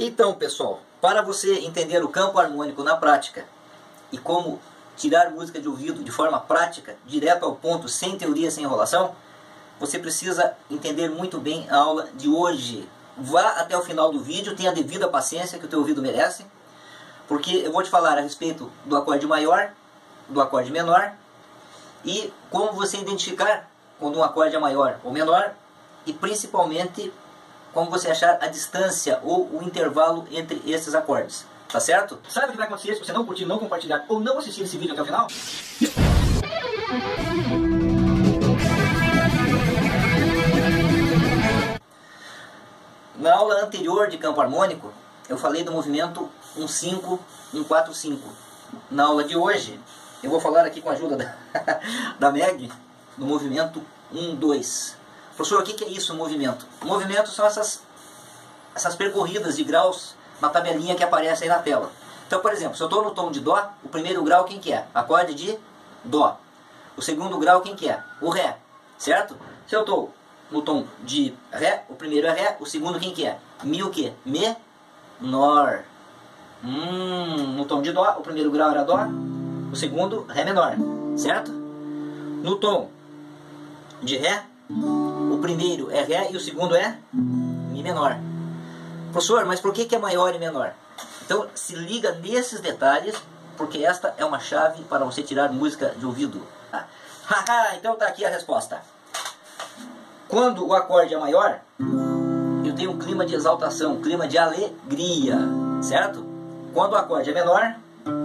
Então, pessoal, para você entender o campo harmônico na prática e como tirar música de ouvido de forma prática, direto ao ponto, sem teoria, sem enrolação, você precisa entender muito bem a aula de hoje. Vá até o final do vídeo, tenha a devida paciência que o teu ouvido merece, porque eu vou te falar a respeito do acorde maior, do acorde menor e como você identificar quando um acorde é maior ou menor e principalmente como você achar a distância ou o intervalo entre esses acordes, tá certo? Sabe o que vai acontecer se você não curtir, não compartilhar ou não assistir esse vídeo até o final? Na aula anterior de campo harmônico, eu falei do movimento 1-5, 1-4-5. Na aula de hoje, eu vou falar aqui com a ajuda da Meg, do movimento 1-2. Professor, o que é isso, movimento? Movimento são essas percorridas de graus na tabelinha que aparece aí na tela. Então, por exemplo, se eu estou no tom de Dó, o primeiro grau quem que é? Acorde de Dó. O segundo grau quem que é? O Ré, certo? Se eu estou no tom de Ré, o primeiro é Ré, o segundo quem que é? Mi o quê? Menor. No tom de Dó, o primeiro grau era Dó, o segundo Ré menor, certo? No tom de Ré, o primeiro é Ré e o segundo é Mi menor. Professor, mas por que é maior e menor? Então se liga nesses detalhes, porque esta é uma chave para você tirar música de ouvido. Então tá aqui a resposta. Quando o acorde é maior, eu tenho um clima de exaltação, um clima de alegria, certo? Quando o acorde é menor,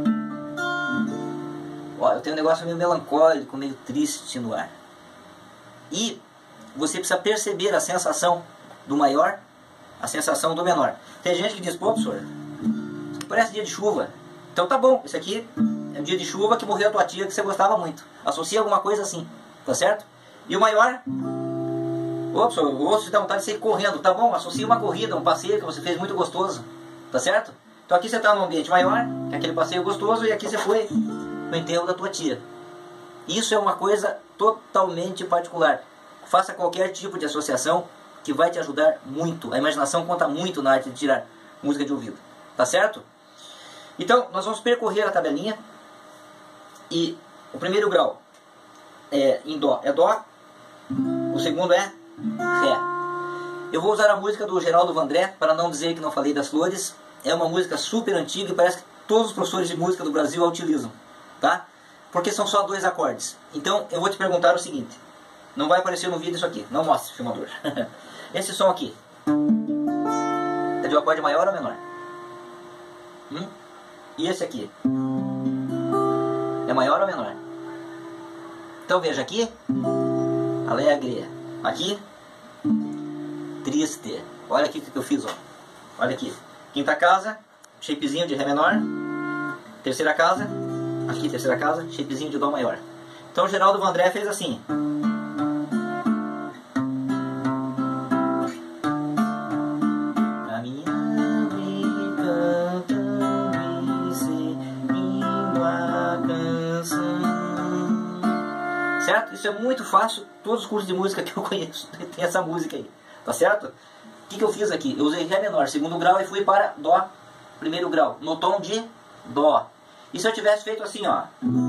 ó, eu tenho um negócio meio melancólico, meio triste no ar. E você precisa perceber a sensação do maior, a sensação do menor. Tem gente que diz, pô, professor, isso aqui parece dia de chuva. Então tá bom, isso aqui é um dia de chuva que morreu a tua tia que você gostava muito. Associa alguma coisa assim, tá certo? E o maior, ô, professor, o osso te dá vontade de sair correndo. Tá bom, associa uma corrida, um passeio que você fez muito gostoso, tá certo? Então aqui você está num ambiente maior, que é aquele passeio gostoso, e aqui você foi no enterro da tua tia. Isso é uma coisa totalmente particular. Faça qualquer tipo de associação que vai te ajudar muito. A imaginação conta muito na arte de tirar música de ouvido. Tá certo? Então, nós vamos percorrer a tabelinha. E o primeiro grau em Dó é Dó. O segundo é Ré. Eu vou usar a música do Geraldo Vandré, para não dizer que não falei das flores. É uma música super antiga e parece que todos os professores de música do Brasil a utilizam. Tá? Porque são só 2 acordes. Então, eu vou te perguntar o seguinte. Não vai aparecer no vídeo isso aqui. Não mostre, filmador. Esse som aqui é de um acorde maior ou menor? E esse aqui? É maior ou menor? Então veja aqui. Alegre. Aqui. Triste. Olha aqui o que eu fiz, ó. Olha aqui. Quinta casa, shapezinho de Ré menor. Terceira casa. Aqui, terceira casa, shapezinho de Dó maior. Então o Geraldo Vandré fez assim. Certo? Isso é muito fácil. Todos os cursos de música que eu conheço tem essa música aí. Tá certo? O que eu fiz aqui? Eu usei Ré menor, segundo grau, e fui para Dó, primeiro grau, no tom de Dó. E se eu tivesse feito assim, ó.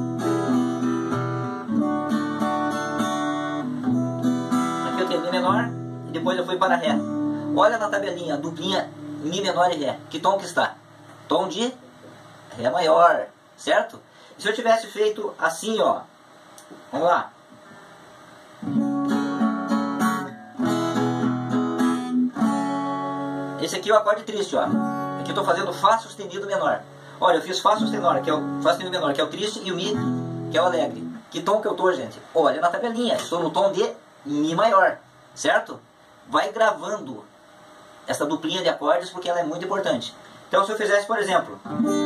Aqui eu tenho Mi menor, e depois eu fui para Ré. Olha na tabelinha, duplinha Mi menor e Ré. Que tom que está? Tom de Ré maior, certo? E se eu tivesse feito assim, ó. Vamos lá. Esse aqui é o acorde triste, ó. Aqui eu estou fazendo Fá sustenido menor. Olha, eu fiz Fá sustenido menor, que é o triste, e o Mi, que é o alegre. Que tom que eu estou, gente? Olha na tabelinha. Estou no tom de Mi maior, certo? Vai gravando essa duplinha de acordes porque ela é muito importante. Então se eu fizesse, por exemplo,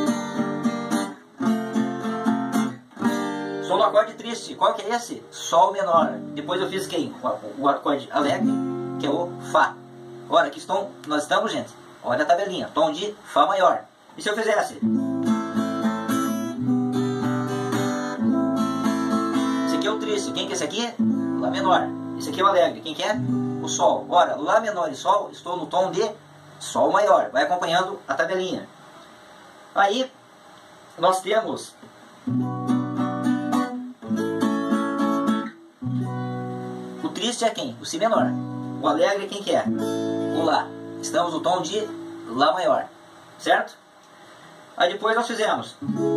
sou no acorde triste. Qual que é esse? Sol menor. Depois eu fiz quem? O acorde alegre, que é o Fá. Olha, aqui nós estamos, gente. Olha a tabelinha. Tom de Fá maior. E se eu fizesse? Esse aqui é o triste. Quem que é esse aqui? Lá menor. Esse aqui é o alegre. Quem que é? O Sol. Ora, Lá menor e Sol, estou no tom de Sol maior. Vai acompanhando a tabelinha. Aí nós temos o triste é quem? O Si menor. O alegre quem que é? O Lá. Estamos no tom de Lá maior, certo? Aí depois nós fizemos,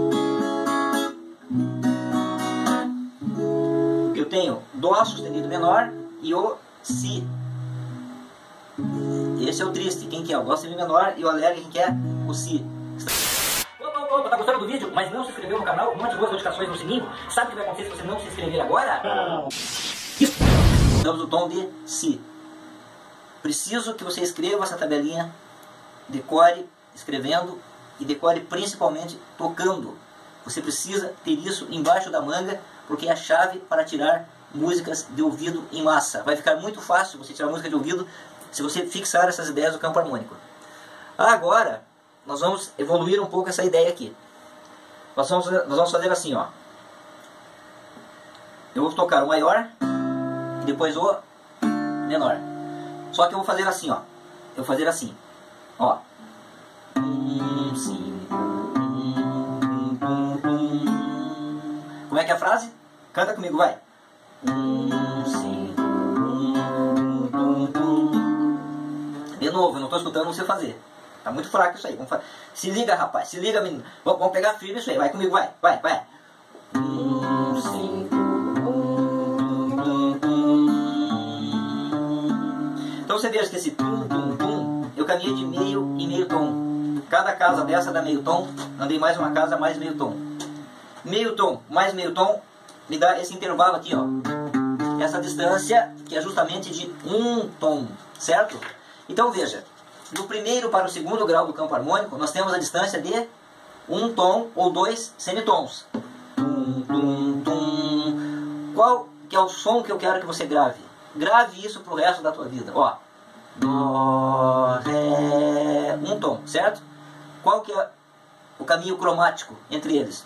eu tenho Dó sustenido menor e o Si. Esse é o triste, quem que é? O Dó sustenido menor, e o alegre quem que é? O Si. Opa, tá gostando do vídeo, mas não se inscreveu no canal, não ativou as notificações no sininho? Sabe o que vai acontecer se você não se inscrever agora? Estamos no tom de Si. Preciso que você escreva essa tabelinha, decore escrevendo e decore principalmente tocando. Você precisa ter isso embaixo da manga, porque é a chave para tirar músicas de ouvido em massa. Vai ficar muito fácil você tirar música de ouvido se você fixar essas ideias do campo harmônico. Agora, nós vamos evoluir um pouco essa ideia aqui. Nós vamos fazer assim, ó. Eu vou tocar o maior e depois o menor. Só que eu vou fazer assim, ó. Eu vou fazer assim, ó. Como é que é a frase? Canta comigo, vai. De novo, eu não estou escutando você fazer. Tá muito fraco isso aí. Se liga, rapaz. Se liga, menino. Vamos pegar firme isso aí. Vai comigo, vai. Vai, vai. Então você veja que esse tum, eu caminhei de meio em meio tom. Cada casa dessa dá meio tom. Andei mais uma casa, mais meio tom. Meio tom, mais meio tom, me dá esse intervalo aqui, ó. Essa distância que é justamente de um tom, certo? Então veja, do primeiro para o segundo grau do campo harmônico, nós temos a distância de um tom ou dois semitons. Qual que é o som que eu quero que você grave? Grave isso pro resto da tua vida, ó. Dó, Ré, um tom, certo? Qual que é o caminho cromático entre eles?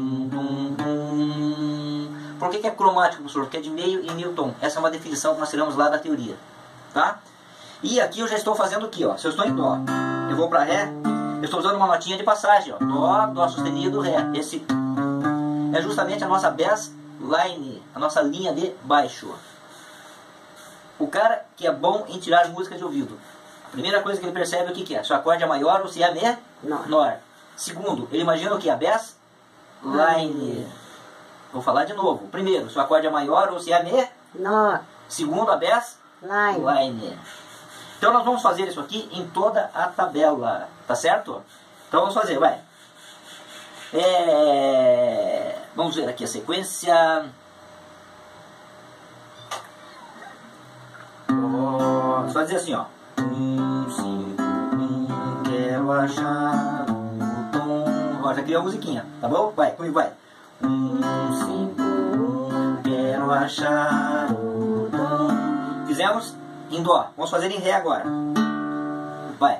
Por que é cromático, professor? Porque é de meio em meio tom. Essa é uma definição que nós tiramos lá da teoria, tá? E aqui eu já estou fazendo o quê, ó? Se eu estou em Dó, eu vou para Ré, eu estou usando uma notinha de passagem, ó. Dó, Dó sustenido, Ré. Esse é justamente a nossa bass line, a nossa linha de baixo. O cara que é bom em tirar música de ouvido, a primeira coisa que ele percebe é o que é. Se o acorde é maior ou se é menor. Segundo, ele imagina o que? A bass line. Vou falar de novo. Primeiro, se o acorde é maior ou se é menor. Segundo, a bass line. Então nós vamos fazer isso aqui em toda a tabela, tá certo? Então vamos fazer, vai. Vamos ver aqui a sequência. Você vai dizer assim, ó. Quero achar o tom. Agora já criou a musiquinha, tá bom? Vai, comigo, vai. Quero achar o tom. Fizemos em Dó. Vamos fazer em Ré agora. Vai.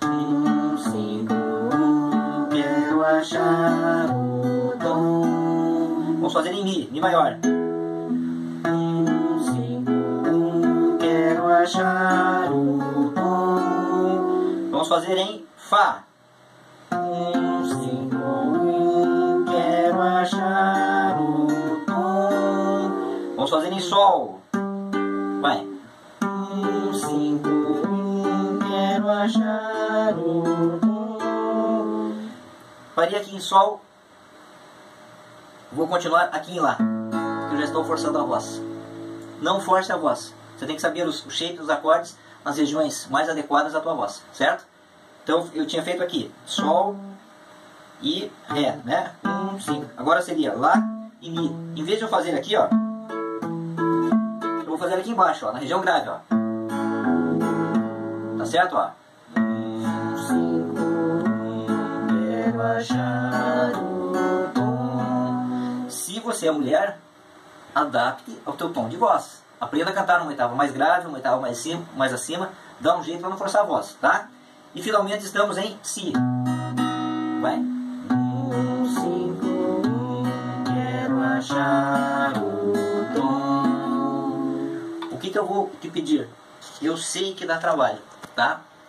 Quero achar o tom. Vamos fazer em Mi maior. Quero achar o tom. Vamos fazer em Fá. Quero achar o tom. Vamos fazer em Sol. Vai. Quero achar o tom. Parei aqui em Sol. Vou continuar aqui em Lá, porque eu já estou forçando a voz. Não force a voz. Você tem que saber os shapes dos acordes nas regiões mais adequadas à tua voz, certo? Então eu tinha feito aqui Sol e Ré, né? Agora seria Lá e Mi. Em vez de eu fazer aqui, ó, eu vou fazer aqui embaixo, ó, na região grave, ó. Tá certo, ó? Quero achar o tom. Se você é mulher, adapte ao teu tom de voz. Aprenda a cantar numa oitava mais grave, uma oitava mais acima. Dá um jeito para não forçar a voz, tá? E finalmente estamos em Si. Vai. Quero achar o tom. O que eu vou te pedir? Eu sei que dá trabalho, tá?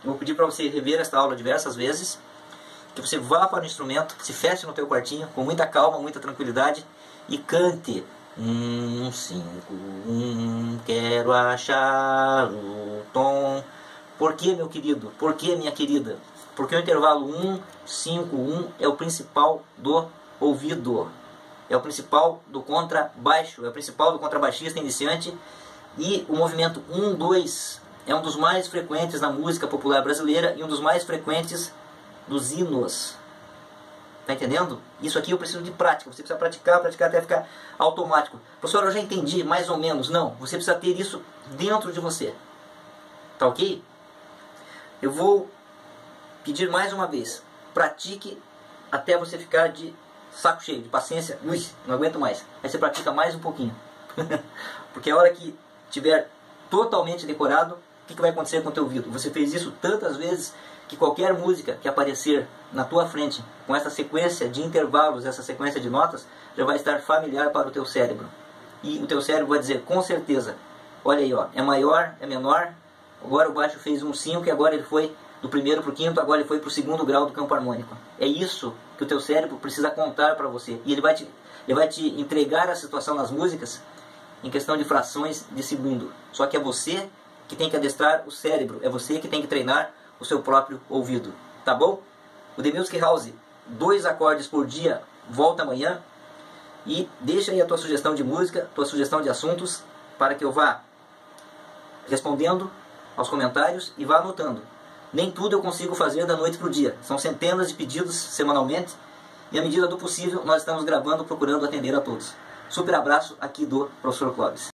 Eu vou pedir para você rever esta aula diversas vezes, que você vá para o instrumento, se feche no teu quartinho, com muita calma, muita tranquilidade, e cante. 5, quero achar o tom. Por que, meu querido? Por que, minha querida? Porque o intervalo 1, 5, 1 é o principal do ouvido. É o principal do contrabaixo, é o principal do contrabaixista iniciante. E o movimento 1, 2 é um dos mais frequentes na música popular brasileira e um dos mais frequentes dos hinos. Tá entendendo? Isso aqui eu preciso de prática. Você precisa praticar até ficar automático. Professor, eu já entendi, mais ou menos. Não, você precisa ter isso dentro de você. Tá ok? Eu vou pedir mais uma vez. Pratique até você ficar de saco cheio, de paciência. Ui, não aguento mais. Aí você pratica mais um pouquinho. Porque a hora que tiver totalmente decorado, o que vai acontecer com o teu ouvido? Você fez isso tantas vezes que qualquer música que aparecer na tua frente com essa sequência de intervalos, essa sequência de notas, já vai estar familiar para o teu cérebro. E o teu cérebro vai dizer com certeza, olha aí, ó, é maior, é menor, agora o baixo fez um 5 e agora ele foi do primeiro para o quinto, agora ele foi para o segundo grau do campo harmônico. É isso que o teu cérebro precisa contar para você. E ele vai te entregar a situação nas músicas em questão de frações de segundo. Só que é você que tem que adestrar o cérebro, é você que tem que treinar o seu próprio ouvido, tá bom? O The Music House, 2 acordes por dia, volta amanhã. E deixa aí a tua sugestão de música, tua sugestão de assuntos, para que eu vá respondendo aos comentários e vá anotando. Nem tudo eu consigo fazer da noite para o dia. São centenas de pedidos semanalmente. E à medida do possível, nós estamos gravando, procurando atender a todos. Super abraço aqui do Professor Clóvis.